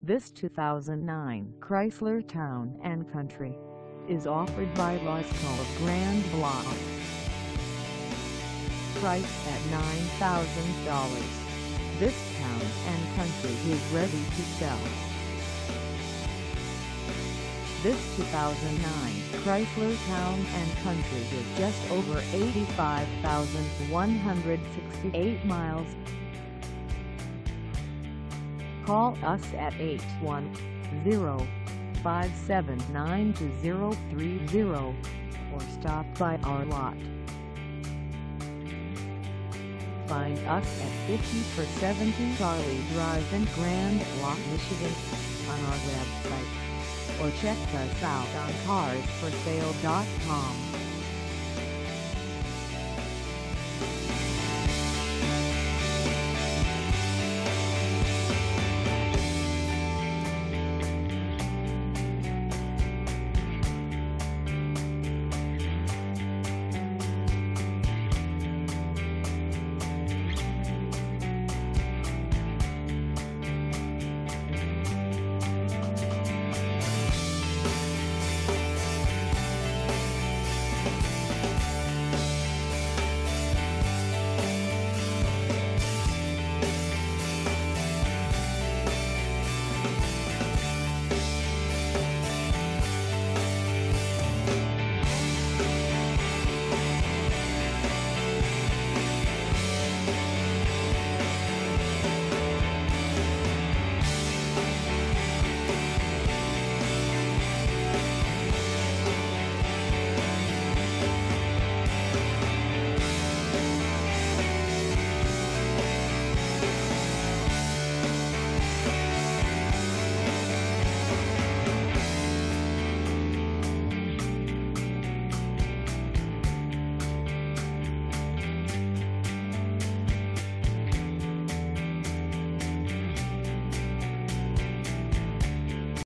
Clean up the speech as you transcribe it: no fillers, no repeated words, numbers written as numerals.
This 2009 Chrysler Town & Country is offered by Lasco of Grand Blanc. Priced at $9,000, this Town & Country is ready to sell. This 2009 Chrysler Town & Country is just over 85,168 miles. Call us at 810-579-2030 or stop by our lot. Find us at 50-70 Charlie Drive in Grand Blanc, Michigan on our website, or check us out on carsforsale.com.